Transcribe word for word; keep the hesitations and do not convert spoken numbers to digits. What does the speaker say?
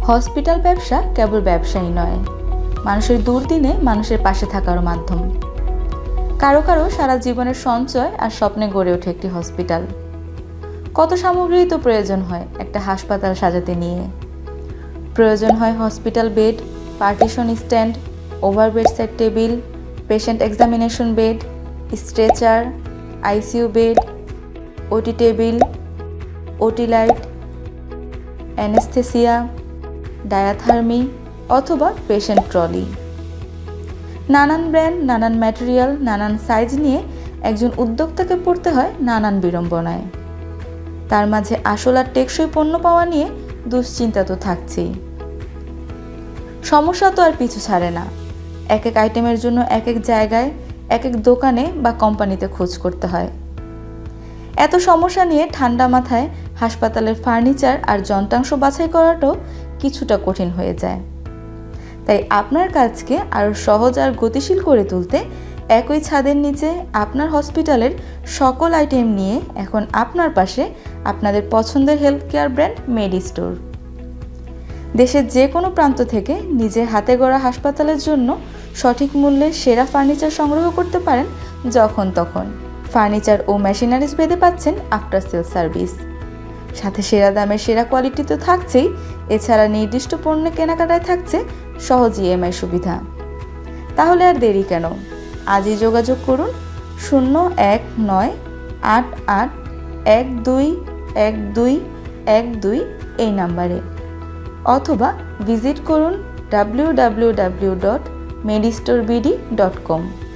Hospital ব্যবসা কেবল ব্যবসায়ী নয়, মানুষের দুর্দিনে মানুষের পাশে থাকার মাধ্যম। কারো কারো সারা জীবনের সঞ্চয় আর স্বপ্নে গড়ে ওঠে একটি হসপিটাল। কত সামগ্রী তো প্রয়োজন হয় একটা হাসপাতাল সাজাতে নিয়ে। প্রয়োজন হয় hospital bed, partition stand, over bedside table, patient examination bed, stretcher, ICU bed, OT table, OT light, anaesthesia, diathermy অথবা পেশেন্ট ট্রলি। নানান ব্র্যান্ড, নানান ম্যাটেরিয়াল, নানান সাইজ নিয়ে একজন উদ্যোক্তাকে পড়তে হয় নানান বিড়ম্বনায়। তার মাঝে আসল আর টেকসই পণ্য পাওয়া নিয়ে দুশ্চিন্তা তো থাকছেই। সমস্যা তো আর পিছু ছাড়ে না। এক এক আইটেমের জন্য এক এক জায়গায়, এক এক দোকানে বা কোম্পানিতে খোঁজ করতে হয়। এত সমস্যা নিয়ে ঠান্ডা মাথায় হাসপাতালের ফার্নিচার আর যন্ত্রাংশ বাছাই করাটাও কিছুটা কঠিন হয়ে যায়। তাই আপনার কাজকে আরও সহজ আর গতিশীল করে তুলতে একই ছাদের নিচে আপনার হসপিটালের সকল আইটেম নিয়ে এখন আপনার পাশে আপনাদের পছন্দের হেলথ কেয়ার ব্র্যান্ড মেডিস্টোর। দেশের যে কোনো প্রান্ত থেকে নিজের হাতে গড়া হাসপাতালের জন্য সঠিক মূল্যে সেরা ফার্নিচার সংগ্রহ করতে পারেন যখন তখন। ফার্নিচার ও মেশিনারিজ ভেদে পাচ্ছেন আফটার সেল সার্ভিস, সাথে সেরা দামের সেরা কোয়ালিটি তো থাকছেই, এছাড়া নির্দিষ্ট পণ্য কেনাকাটায় থাকছে সহজ ইএমআই সুবিধা। তাহলে আর দেরি কেন, আজই যোগাযোগ করুন শূন্য এক নয় আট আট এক দুই এক দুই এক দুই এই নাম্বারে, অথবা ভিজিট করুন W W W dot medistorebd dot কম।